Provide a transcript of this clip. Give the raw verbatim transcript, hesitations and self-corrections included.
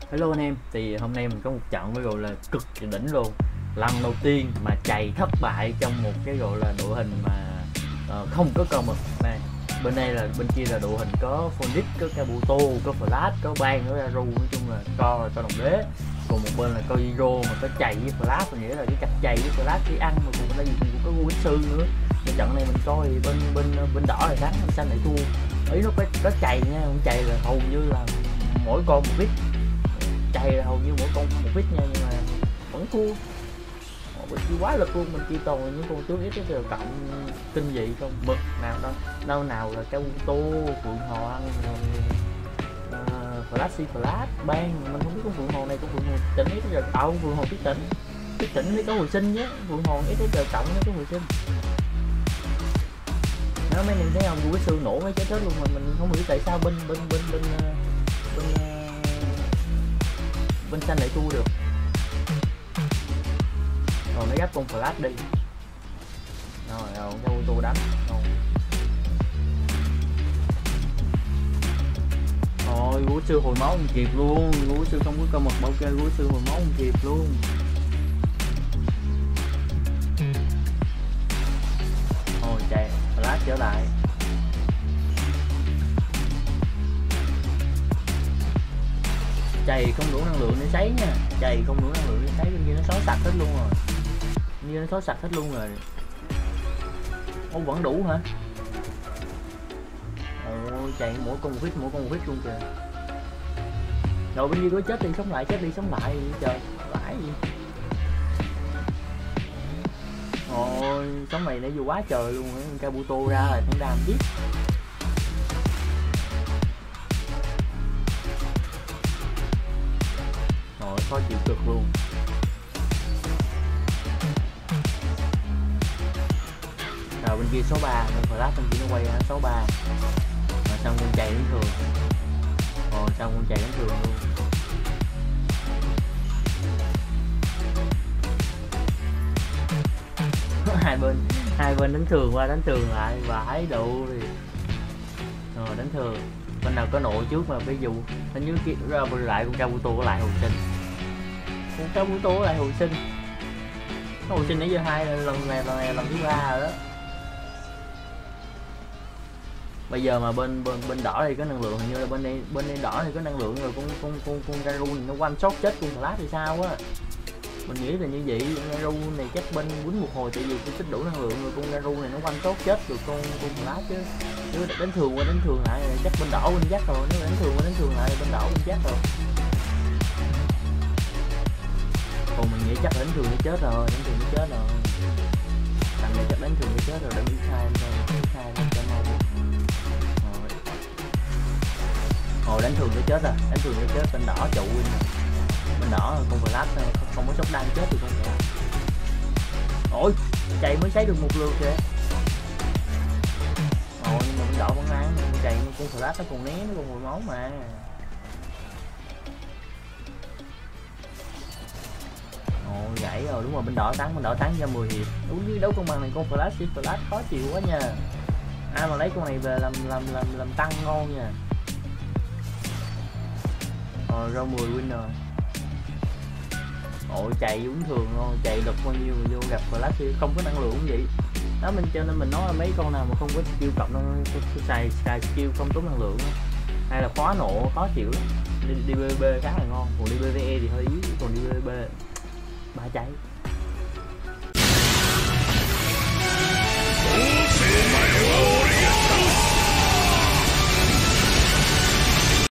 Hello anh em, thì hôm nay mình có một trận với gọi là cực kỳ đỉnh luôn. Lần đầu tiên mà chày thất bại trong một cái gọi là đội hình mà ờ, không có con mực này. Bên đây là bên kia là đội hình có Phonix, có Kabuto, có Flash, có Ban, có Aru, nói chung là co là co đồng đế. Còn một bên là có Hero mà có chày với Flash, nghĩa là cái cặp chày với Flash cái ăn mà cũng đây cũng có Guild sư nữa. Cái trận này mình coi thì bên bên bên đỏ là thắng, bên xanh lại thua. Ý nó có có chày nha, không chày là hầu như là mỗi con một ít, chạy là hầu như mỗi con một ít nha, nhưng mà vẫn thua. Bên kia quá lực luôn, mình kia toàn những con tướng ít cái cộng kinh dị không mực nào đâu, đâu nào là cái tô phượng hoàng uh, flash flash ban, mình không biết con phượng hoàng này con phượng hoàng tỉnh ít giờ tạo phượng hoàng tiết tỉnh tiết tỉnh mới có hồi sinh nhé, phượng hoàng ít giờ cộng nó có hồi sinh. Nó mấy anh thấy không, tôi sư nổ mấy chết hết luôn mà mình không hiểu tại sao bên bên bên bên bên bên xanh lại thua được. Rồi nó gấp con flash đi, rồi rồi cho tôi đánh rồi. Rồi gúa sư hồi máu không kịp luôn, gúa sư không có cơ mật bảo kê, gúa sư hồi máu không kịp luôn. Rồi chạy flash trở lại. Chày không đủ năng lượng để sấy nha, chày không đủ năng lượng để sấy, bên kia nó xóa sạch hết luôn rồi, bên kia nó xóa sạch hết luôn rồi. Ô vẫn đủ hả? Ồ chày mỗi con một vít, mỗi con một vít luôn kìa. Rồi bên kia có chết đi sống lại, chết đi sống lại gì trời, vãi gì. Ôi sống này nãy vừa quá trời luôn á, Kabuto ra rồi thằng đam biết. Rồi khó chịu cực luôn. Rồi bên kia số ba, bên flash bên kia nó quay ra số ba. Mà xong con chạy đến thường. Rồi xong con chạy đến thường luôn. hai bên hai bên đánh thường qua đánh thường lại vãi đủ thì. Rồi đánh thường. Bên nào có nội trước mà ví dụ hình như kia ra bên lại con Kabuto lại hồi sinh. Con Kabuto lại hồi sinh. Nó hồi sinh nãy giờ hai lần này lần này lần thứ ba rồi đó. Bây giờ mà bên bên bên đỏ thì có năng lượng, hình như là bên đây bên đây đỏ thì có năng lượng rồi, con con con con Garu nó one shot chết con flash thì sao á. Mình nghĩ là như vậy, Garu này chắc bên quýnh một hồi tại vì cái tích đủ năng lượng rồi, con Garu này nó one shot chết được con con flash chứ. Chứ đánh thường qua đánh thường lại chắc bên đỏ bên dắt rồi, nếu đánh thường qua đánh thường lại bên đỏ bên dắt rồi. Còn mình nghĩ chắc đánh thường nó chết rồi, đánh thường nó chết rồi. Thằng này chắc đánh thường nó chết rồi, đánh x hai thôi, x hai nó cho mau. Hồi đánh thường nó chết rồi, đánh thường nó chết, bên đỏ trụ win. Bên đỏ con flash không, không có sốc đăng chết thì không thể. Ôi, chạy mới sấy được một lượt kìa. Ôi nhưng mà bên đỏ vẫn ăn, chạy con flash nó còn né, nó còn hồi máu mà. Ôi gãy rồi, đúng rồi bên đỏ thắng, bên đỏ thắng ra mười hiệp. Đúng với đấu công bằng này con flash với flash khó chịu quá nha. Ai mà lấy con này về làm làm làm làm tăng ngon nha. Rồi ra mười win rồi. Ôi chạy uống thường thôi, chạy lực bao nhiêu vô gặp flash thì không có năng lượng gì. Đó mình cho nên mình nói là mấy con nào mà không có skill cộng nó xài xài skill không tốn năng lượng hay là khóa nộ khó chịu lắm. Đi, đi bê bê khá là ngon, còn đi bê vê e thì hơi yếu, còn đi bê bê ba cháy.